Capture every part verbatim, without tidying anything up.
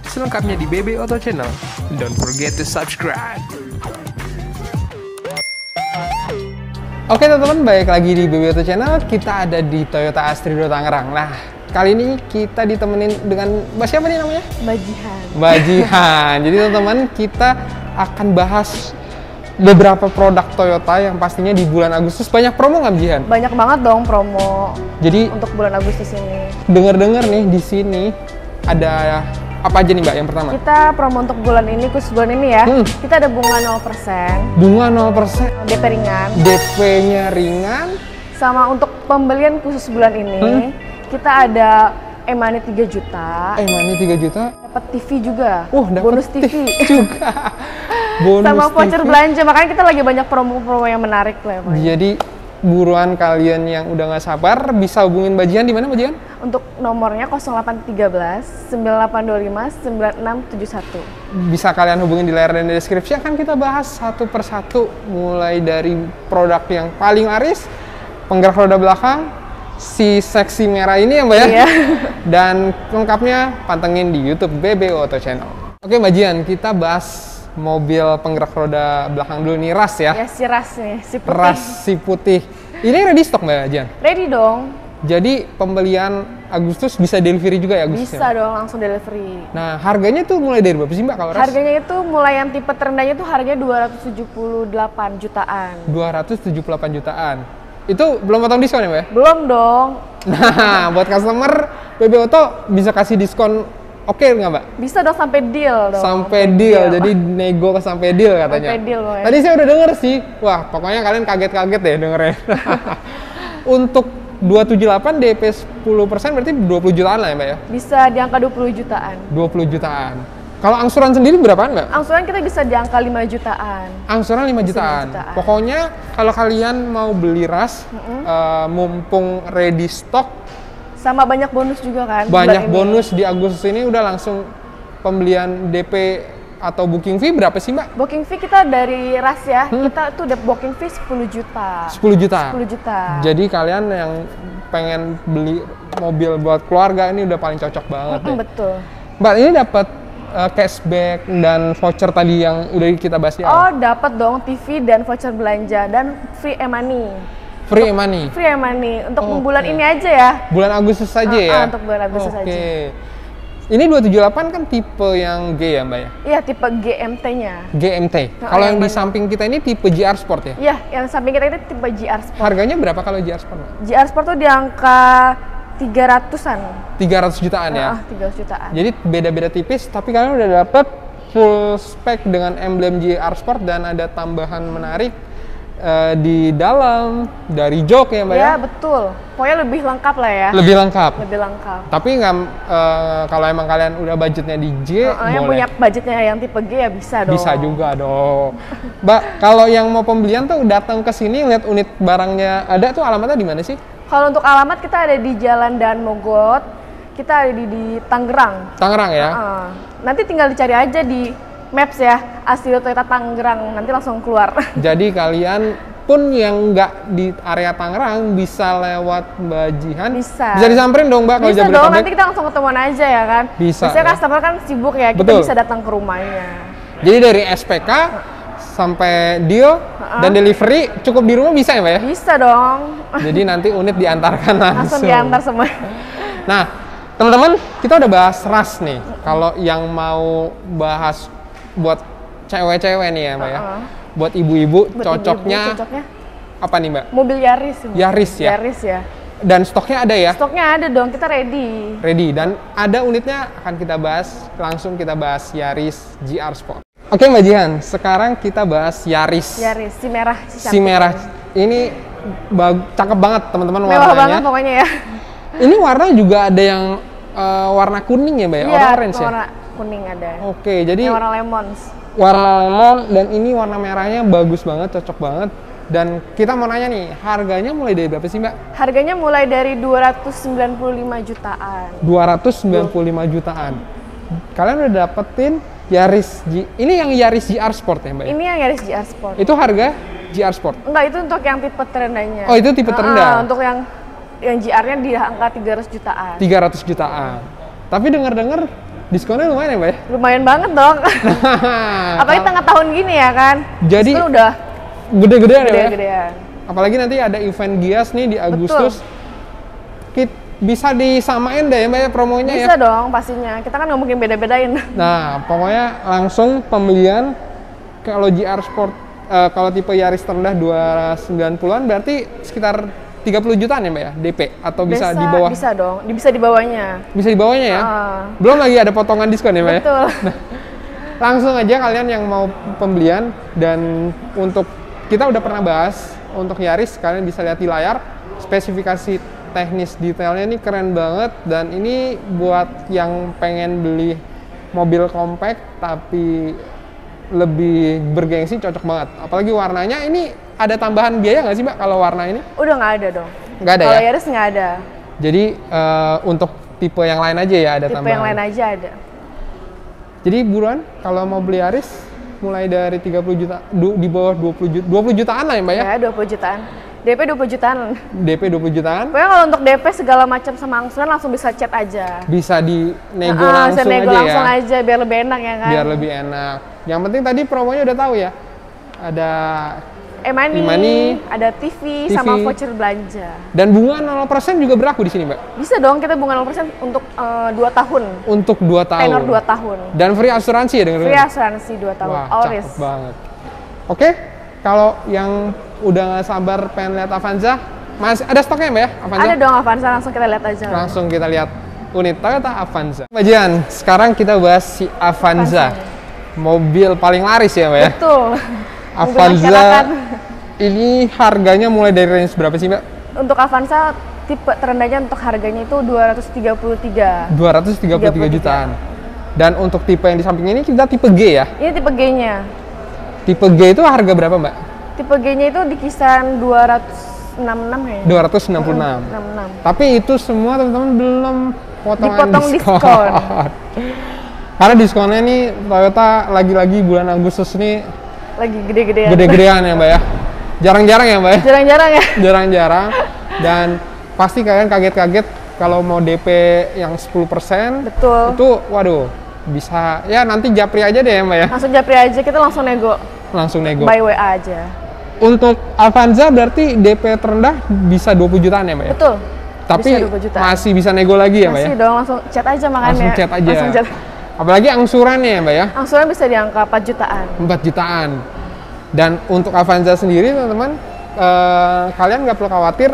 selengkapnya di B B Auto Channel. Don't forget to subscribe. Oke teman-teman, balik lagi di B B Auto Channel. Kita ada di Toyota Astrido Tangerang. Nah, kali ini kita ditemenin dengan Mbak siapa nih namanya? Mbak Jihan. Mbak Jihan. Jadi teman-teman, kita akan bahas beberapa produk Toyota yang pastinya di bulan Agustus banyak promo nggak, Mbak Jihan? Banyak banget dong promo. Jadi untuk bulan Agustus ini. Dengar-dengar nih di sini ada apa aja nih Mbak yang pertama? Kita promo untuk bulan ini, khusus bulan ini ya. Hmm. Kita ada bunga nol persen. Bunga nol persen. D P ringan. D P-nya ringan. Sama untuk pembelian khusus bulan ini, hmm? kita ada E-money tiga juta. E-money tiga juta. Dapat T V juga. Uh, dapat bonus T V juga. Bonus sama voucher T V. Belanja. Makanya kita lagi banyak promo-promo yang menarik lah. Jadi buruan kalian yang udah nggak sabar bisa hubungin Mbak Jihan di mana, Mbak Jihan? Untuk nomornya nol delapan tiga belas sembilan delapan dua lima sembilan enam tujuh satu. Bisa kalian hubungin di layar dan di deskripsi. Akan kita bahas satu persatu, mulai dari produk yang paling laris, penggerak roda belakang, si seksi merah ini ya Mbak ya. Iya. Dan lengkapnya pantengin di YouTube B B Auto Channel. Oke Mbak Jihan, kita bahas mobil penggerak roda belakang dulu nih, ras ya? Ya si ras nih, si putih. Ras si putih. Ini ready stock Mbak Jihan? Ready dong. Jadi pembelian Agustus bisa delivery juga ya Agustus? Bisa dong, langsung delivery. Nah harganya tuh mulai dari berapa sih Mbak kalau ras? Harganya itu mulai yang tipe terendahnya tuh harganya dua ratus tujuh puluh delapan jutaan. dua ratus tujuh puluh delapan jutaan. Itu belum potong diskon ya Mbak? Belum dong. Nah buat customer B B Auto bisa kasih diskon oke okay nggak Mbak? Bisa dong, sampai deal dong. Sampai deal, deal, jadi nego ke sampai deal katanya. Sampai deal ya. Tadi saya udah denger sih, wah pokoknya kalian kaget-kaget deh dengernya. Untuk dua ratus tujuh puluh delapan D P sepuluh persen berarti dua puluh jutaan lah ya Mbak ya? Bisa di angka dua puluh jutaan. dua puluh jutaan. Kalau angsuran sendiri berapaan Mbak? Angsuran kita bisa di angka lima jutaan. Angsuran lima jutaan. jutaan. Pokoknya kalau kalian mau beli ras, mm-hmm. uh, mumpung ready stock, sama banyak bonus juga kan? Banyak bonus di Agustus ini udah langsung pembelian D P atau booking fee berapa sih Mbak? Booking fee kita dari ras ya, hmm? kita tuh udah booking fee sepuluh juta. sepuluh juta? sepuluh juta. Jadi kalian yang pengen beli mobil buat keluarga ini udah paling cocok banget hmm, ya? Betul. Mbak ini dapat uh, cashback dan voucher tadi yang udah kita bahas ya? Oh dapat dong T V dan voucher belanja dan free E-money. Free E-money? Free E-money, untuk oh, bulan okay. ini aja ya. Bulan Agustus saja uh, ya? Uh, untuk bulan Agustus okay. saja. Ini dua tujuh delapan kan tipe yang G ya Mbak ya? Iya, tipe G M T-nya. G M T? Nah, kalau yang, yang di mana? Samping kita ini tipe G R Sport ya? Iya, yang samping kita ini tipe G R Sport. Harganya berapa kalau G R Sport? Mbak? G R Sport tuh di angka tiga ratusan. tiga ratus jutaan ya? Ah, tiga ratus jutaan. Jadi beda-beda tipis, tapi kalian udah dapet full spek dengan emblem G R Sport dan ada tambahan menarik uh, di dalam dari jok ya Mbak ya? Iya betul, pokoknya lebih lengkap lah ya. Lebih lengkap? Lebih lengkap. Tapi nggak, uh, kalau emang kalian udah budgetnya di G, uh, uh, boleh. Yang punya budgetnya yang tipe G ya bisa dong. Bisa juga dong. Mbak, kalau yang mau pembelian tuh datang ke sini lihat unit barangnya ada tuh, alamatnya di mana sih? Kalau untuk alamat kita ada di Jalan Dan Mogot, kita ada di, di Tangerang. Tangerang ya? Uh, uh. Nanti tinggal dicari aja di Maps ya, Astrido Toyota Tangerang, nanti langsung keluar. Jadi kalian pun yang nggak di area Tangerang bisa lewat Mbak Jihan. Bisa. Bisa disamperin dong Mbak kalau Bisa dong, nanti kita langsung ketemuan aja ya kan. Bisa. Biasanya ya? customer kan sibuk ya, kita Betul. bisa datang ke rumahnya. Jadi dari S P K sampai deal uh-uh. dan delivery cukup di rumah bisa ya Mbak ya? Bisa dong. Jadi nanti unit diantarkan langsung. Langsung diantar semua. Nah, teman-teman, kita udah bahas ras nih. Kalau yang mau bahas buat cewek-cewek nih ya Mbak ya, uh-uh. buat ibu-ibu cocoknya, ibu-ibu cocoknya apa nih Mbak? Mobil Yaris. Yaris ya? Yaris ya. Dan stoknya ada ya? Stoknya ada dong, kita ready. Ready, dan ada unitnya akan kita bahas, langsung kita bahas Yaris G R Sport. Oke Mbak Jihan, sekarang kita bahas Yaris. Yaris, si merah. Si, si merah, ini bag- cakep banget teman-teman warnanya. Mewah banget pokoknya ya. Ini warna juga ada yang uh, warna kuning ya Mbak ya? Iya, orange ya? warna kuning ada. Oke, jadi ini warna lemon. Warna lemon dan ini warna merahnya bagus banget, cocok banget. Dan kita mau nanya nih, harganya mulai dari berapa sih Mbak? Harganya mulai dari dua ratus sembilan puluh lima jutaan. dua ratus sembilan puluh lima jutaan. Kalian udah dapetin Yaris G, ini yang Yaris G R Sport ya Mbak? Ini yang Yaris G R Sport. Itu harga G R Sport? Enggak, itu untuk yang tipe terendahnya. Oh itu tipe terendah? Uh, untuk yang yang G R-nya di angka tiga ratus jutaan. tiga ratus jutaan. Tapi dengar-dengar Diskonnya lumayan ya Mbak ya? Lumayan banget dong. Apalagi tengah tahun gini ya kan. Jadi diskon udah gede-gedean ya? gede-gedean. Apalagi nanti ada event Gias nih di Agustus. Kit, bisa disamain deh ya Mbak ya promonya bisa ya? Bisa dong pastinya, kita kan nggak mungkin beda-bedain. Nah pokoknya langsung pembelian kalau G R Sport, uh, kalau tipe Yaris terendah dua ratus sembilan puluhan berarti sekitar tiga puluh jutaan ya Mbak ya D P? Atau bisa, bisa di bawah? Bisa dong, bisa di bawahnya. Bisa di bawahnya ya? Uh. Belum lagi ada potongan diskon ya Mbak ya? Betul. Nah, langsung aja kalian yang mau pembelian, dan untuk kita udah pernah bahas untuk Yaris, kalian bisa lihat di layar spesifikasi teknis detailnya ini keren banget, dan ini buat yang pengen beli mobil compact tapi lebih bergengsi cocok banget. Apalagi warnanya ini ada tambahan biaya nggak sih Mbak kalau warna ini? Udah nggak ada dong. Nggak ada kalau ya? Kalau Yaris nggak ada. Jadi uh, untuk tipe yang lain aja ya ada tipe tambahan? Tipe yang lain aja ada. Jadi buruan kalau mau beli Yaris mulai dari tiga puluh juta, du, di bawah dua puluh juta, dua puluh jutaan lah ya Mbak ya? Ya, dua puluh jutaan. D P dua puluh jutaan. D P dua puluh jutaan. Pokoknya kalau untuk D P segala macam sama angsuran langsung bisa chat aja. Bisa di nego nah, langsung bisa nego aja langsung ya? aja biar lebih enak ya kan? Biar lebih enak. Yang penting tadi promonya udah tahu ya? Ada e-money, e-money, ada T V, T V, sama voucher belanja. Dan bunga nol persen juga berlaku di sini Mbak? Bisa dong, kita bunga nol persen untuk uh, dua tahun. Untuk dua tahun? Tenor dua tahun. Dan free asuransi ya? Dengan free asuransi dua tahun. Wah, all cakep risk. banget. Oke, kalau yang udah nggak sabar pengen lihat Avanza, masih ada stoknya Mbak ya Avanza? Ada dong Avanza, langsung kita lihat aja. Langsung kita lihat unit Toyota Avanza. Mbak Jian, sekarang kita bahas si Avanza. Avanza. Mobil paling laris ya Mbak ya? Betul. Avanza ini harganya mulai dari range berapa sih Mbak? Untuk Avanza tipe terendahnya untuk harganya itu dua ratus tiga puluh tiga. dua ratus tiga puluh tiga jutaan. Dan untuk tipe yang di samping ini kita tipe G ya? Ini tipe G-nya. Tipe G itu harga berapa Mbak? Tipe G-nya itu di kisaran dua ratus enam puluh enam ya. dua ratus enam puluh enam. enam puluh enam. Tapi itu semua teman-teman belum potongan dipotong diskon. diskon. Karena diskonnya nih Toyota lagi-lagi bulan Agustus nih lagi gede-gedean. Gede-gedean ya Mbak ya. Jarang-jarang ya Mbak ya? Jarang-jarang ya? Jarang-jarang. Dan pasti kalian kaget-kaget kalau mau D P yang sepuluh persen. Betul. Itu waduh, bisa ya nanti japri aja deh ya Mbak ya? Langsung japri aja, kita langsung nego. Langsung nego. By W A aja. Untuk Avanza berarti D P terendah bisa dua puluh jutaan ya Mbak ya? Betul. Tapi bisa masih bisa nego lagi ya Mbak ya? Masih dong, langsung chat aja makanya. Langsung chat aja. Langsung chat. Apalagi angsurannya ya Mbak ya? Angsuran bisa di angka empat jutaan. empat jutaan. Dan untuk Avanza sendiri teman-teman, eh, kalian nggak perlu khawatir,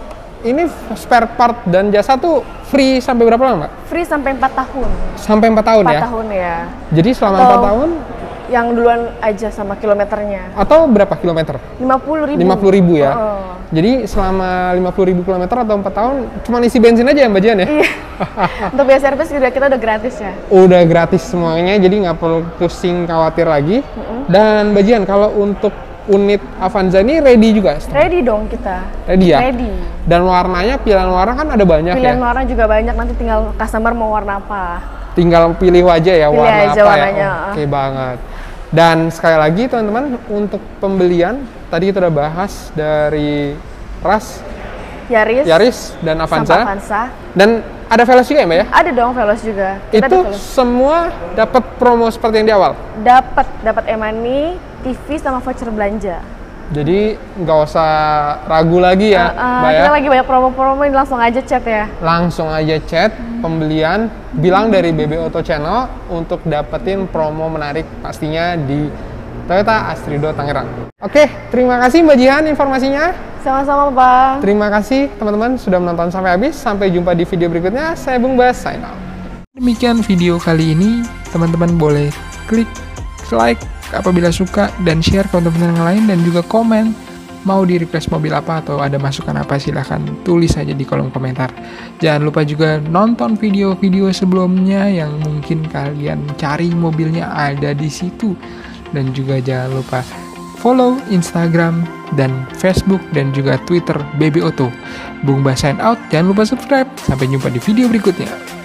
ini spare part dan jasa tuh free sampai berapa lama Mbak? Free sampai empat tahun. Sampai empat tahun ya? empat tahun ya. Jadi selama Atau empat tahun? Yang duluan aja sama kilometernya. Atau berapa kilometer? lima puluh ribu. lima puluh ribu ya? Oh. Jadi selama lima puluh ribu kilometer atau empat tahun, cuma isi bensin aja ya Mbak Jian ya? Iya. Untuk biaya servis juga kita udah gratis ya? Udah gratis semuanya, jadi nggak perlu pusing khawatir lagi. Mm-hmm. Dan Mbak Jian, kalau untuk unit Avanza ini ready juga? Ready dong kita. Ready ya? Ready. Dan warnanya, pilihan warna kan ada banyak pilihan ya? Pilihan warna juga banyak, nanti tinggal customer mau warna apa. Tinggal pilih aja ya pilih warna aja apa warnanya. ya? Oke okay banget. Dan sekali lagi teman-teman, untuk pembelian, tadi kita udah bahas dari Ras, Yaris, Yaris dan Avanza. Avanza. Dan ada Veloz juga ya Mbak ya? Ada dong Veloz juga. Kita itu semua dapat promo seperti yang di awal? Dapat, dapat e-money, T V sama voucher belanja. Jadi nggak usah ragu lagi ya, uh, uh, Mbak ya? Kita lagi banyak promo-promo, ini langsung aja chat ya. Langsung aja chat pembelian, bilang dari B B Auto Channel untuk dapetin promo menarik pastinya di Toyota Astrido Tangerang. Oke, terima kasih Mbak Jihan informasinya. Sama-sama Bang. Terima kasih teman-teman sudah menonton sampai habis. Sampai jumpa di video berikutnya. Saya Bung Bas, sign out. Demikian video kali ini. Teman-teman boleh klik like apabila suka dan share ke teman-teman yang lain, dan juga komen mau di request mobil apa atau ada masukan apa, silahkan tulis saja di kolom komentar. Jangan lupa juga nonton video-video sebelumnya yang mungkin kalian cari mobilnya ada di situ, dan juga jangan lupa follow Instagram dan Facebook dan juga Twitter B B Auto. Bung Bas sign out, jangan lupa subscribe. Sampai jumpa di video berikutnya.